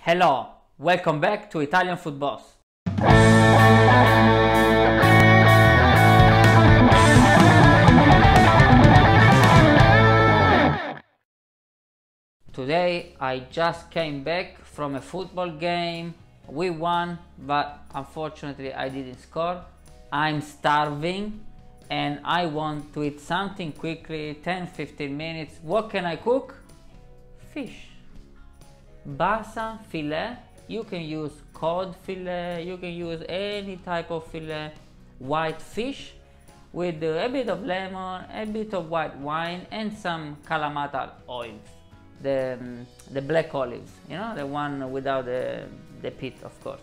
Hello, welcome back to Italian Food Boss. Today I just came back from a football game. We won, but unfortunately I didn't score. I'm starving and I want to eat something quickly, 10-15 minutes. What can I cook? Fish. Basa fillet. You can use cod fillet, you can use any type of fillet, white fish with a bit of lemon, a bit of white wine and some Kalamata oils, the black olives, you know, the one without the pit, of course.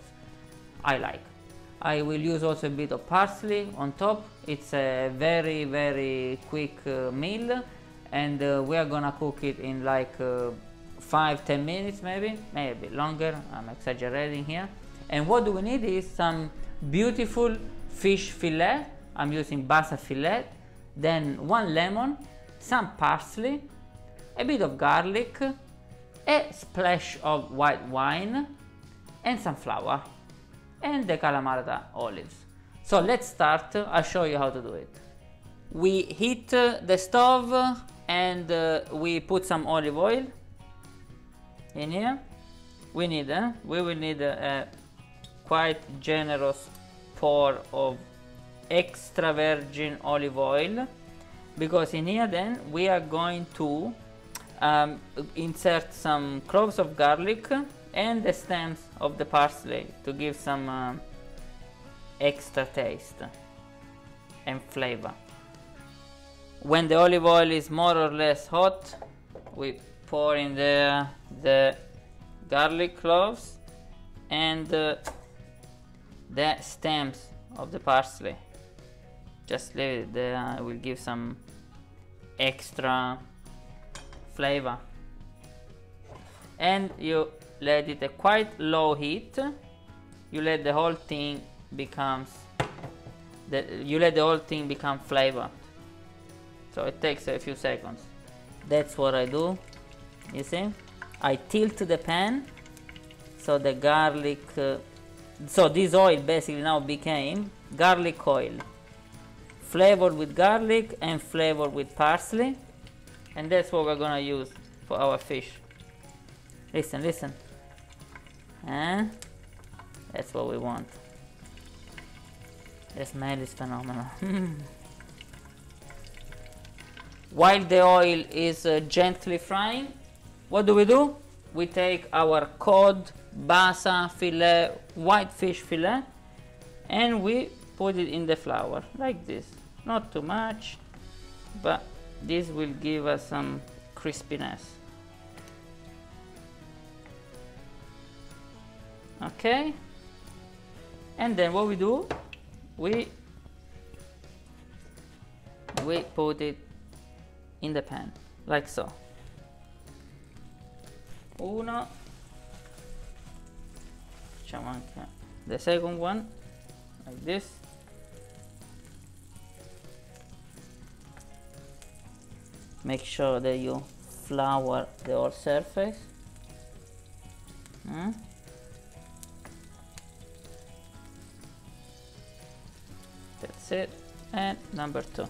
I will use also a bit of parsley on top. It's a very quick meal, and we are gonna cook it in like 5-10 minutes, maybe a bit longer. I'm exaggerating here. And what do we need is some beautiful fish fillet. I'm using basa fillet, then 1 lemon, some parsley, a bit of garlic, a splash of white wine, and some flour, and the Kalamata olives. So let's start. I'll show you how to do it. We heat the stove and we put some olive oil in here. We will need a quite generous pour of extra virgin olive oil, because in here then we are going to insert some cloves of garlic and the stems of the parsley to give some extra taste and flavor. When the olive oil is more or less hot, we pour in there the garlic cloves and the stems of the parsley. Just leave it there, it will give some extra flavor. And you let it at quite low heat. You let the whole thing become flavored. So it takes a few seconds. That's what I do. You see, I tilt the pan so the garlic, so this oil basically now became garlic oil, flavored with garlic and flavored with parsley, and that's what we're gonna use for our fish. Listen, and that's what we want. The smell is phenomenal. While the oil is gently frying, what do? We take our cod, basa fillet, white fish fillet, and we put it in the flour like this. Not too much, but this will give us some crispiness. Okay, and then what we do, we put it in the pan like so. Uno, facciamo anche the second one like this. Make sure that you flour the whole surface. That's it. And number 2.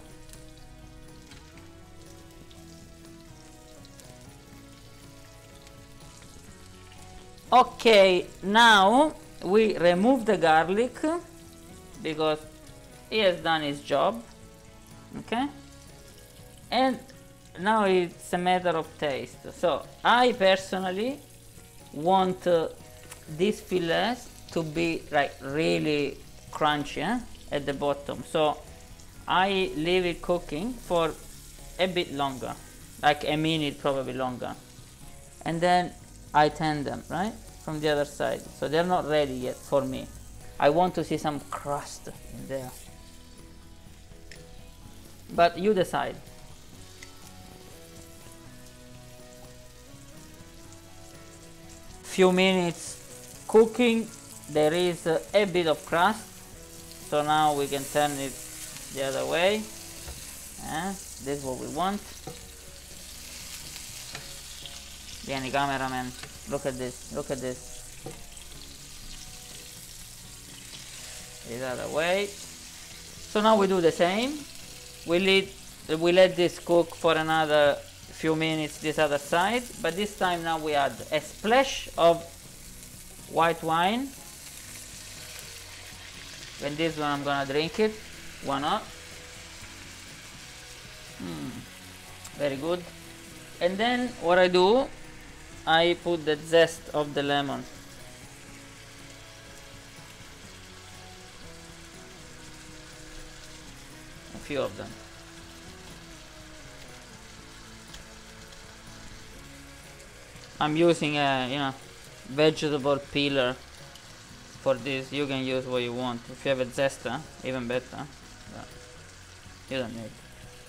Okay, now we remove the garlic because he has done his job. Okay, and now it's a matter of taste. So I personally want these fillets to be like really crunchy at the bottom, so I leave it cooking for a bit longer, like a minute, probably longer, and then I turn them right from the other side, so they're not ready yet for me. I want to see some crust in there, but you decide. Few minutes cooking, there is a bit of crust, so now we can turn it the other way. This is what we want. Vieni cameraman, look at this, look at this. The other way. So now we do the same. We let this cook for another few minutes this other side, but this time now we add a splash of white wine. And this one I'm gonna drink it. Why not? Very good. And then what I do, I put the zest of the lemon. A few of them. I'm using a vegetable peeler for this. You can use what you want. If you have a zester, even better. But you don't need.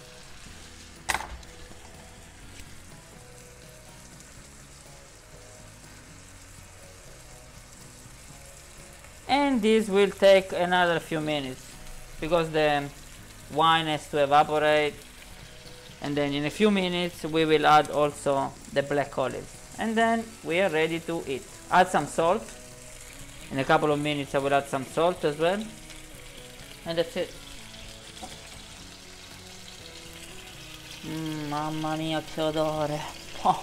And this will take another few minutes because the wine has to evaporate, and then in a few minutes we will add also the black olives, and then we are ready to eat. Add some salt. In a couple of minutes I will add some salt as well, and that's it. Mamma mia, che odore. Oh.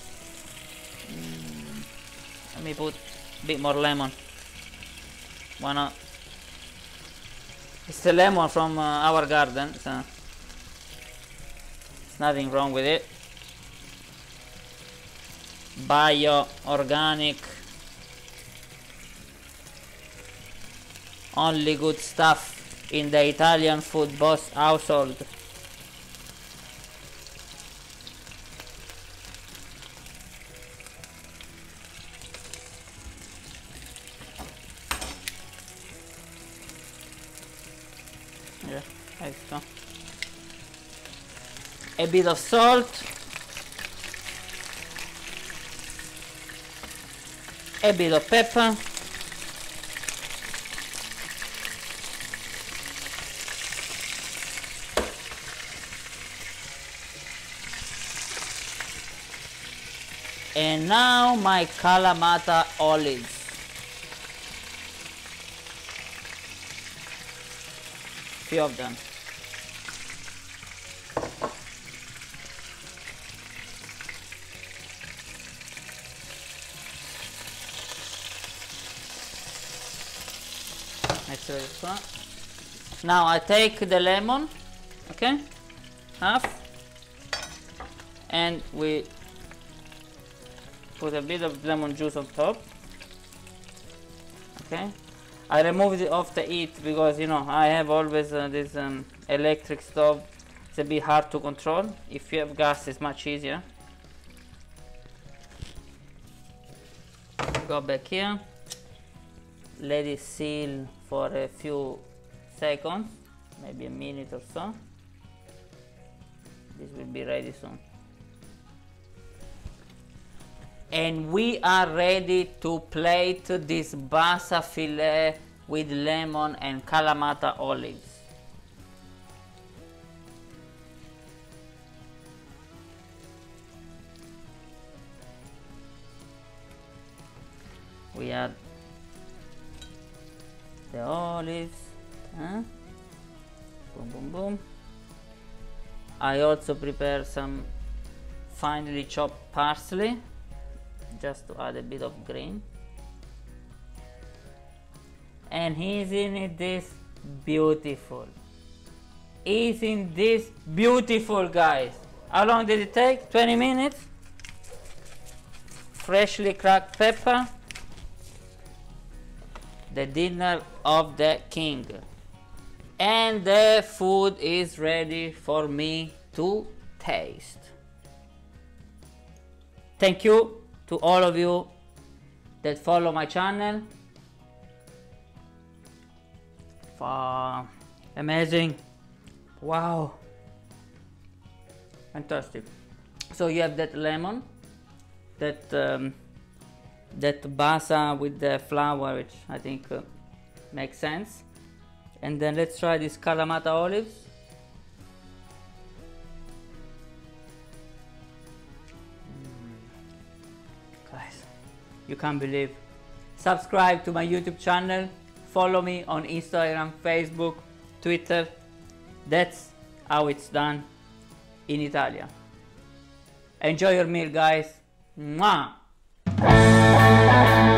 Let me put a bit more lemon. Why not? It's the lemon from our garden, so there's nothing wrong with it. Bio, organic, only good stuff in the Italian food boss household. Yeah, extra. A bit of salt, a bit of pepper, and now my Kalamata olives. Few of them. Now I take the lemon, okay, half, and we put a bit of lemon juice on top. Okay, I removed it off the heat because I have always this electric stove. It's a bit hard to control. If you have gas, it's much easier. Go back here. Let it seal for a few seconds, maybe a minute or so. This will be ready soon. And we are ready to plate this basa fillet with lemon and Kalamata olives. We add the olives, boom boom boom. I also prepare some finely chopped parsley just to add a bit of green. And isn't this beautiful? Isn't this beautiful, guys? How long did it take? 20 minutes. Freshly cracked pepper. The dinner of the king. And the food is ready for me to taste. Thank you to all of you that follow my channel. Amazing. Wow. Fantastic. So you have that lemon, that basa with the flour, which I think makes sense. And then let's try these Kalamata olives. Guys, you can't believe subscribe to my YouTube channel, follow me on Instagram, Facebook, Twitter. That's how it's done in Italia. Enjoy your meal, guys. Mwah!